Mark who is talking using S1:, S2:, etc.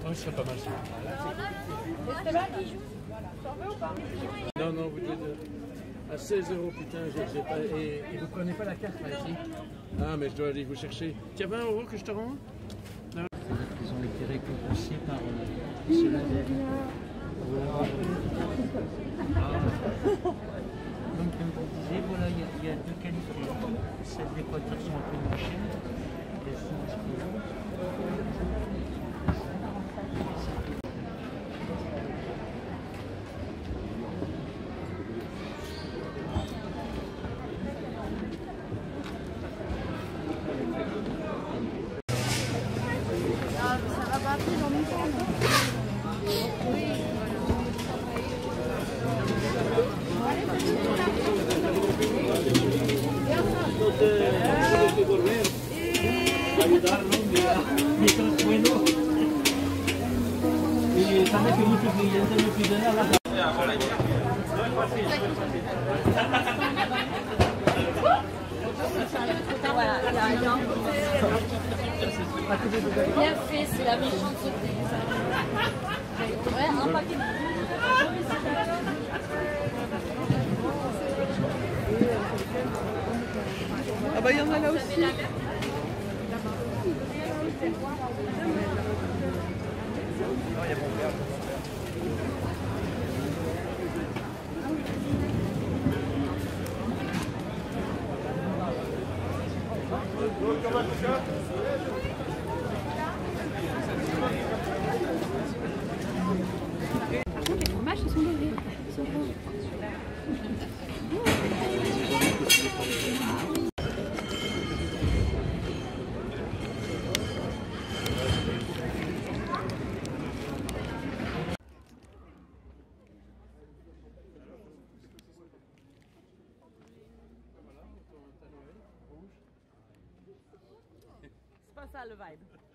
S1: Oh, ce serait pas mal ça. Non, non, vous dites à 16 €, putain, j'ai pas. Et vous prenez pas la carte là ici? Ah, mais je dois aller vous chercher. Tiens, 20 € que je te rends?
S2: Ils ont été récompensés par cela. Donc, comme je disais, voilà, il y a deux qualités. Celles d'Équateur sont un peu moins chères. Elles sont explosives. Mientras bueno, y sabe que muchos clientes me piden a la...
S3: Voilà, bien fait, c'est la méchante sauté. Ouais, un paquet de...
S4: Ah bah il y en a là aussi.
S5: Par contre, les fromages, ils sont levés. Ils sont roses.
S4: C'est pas ça le vibe.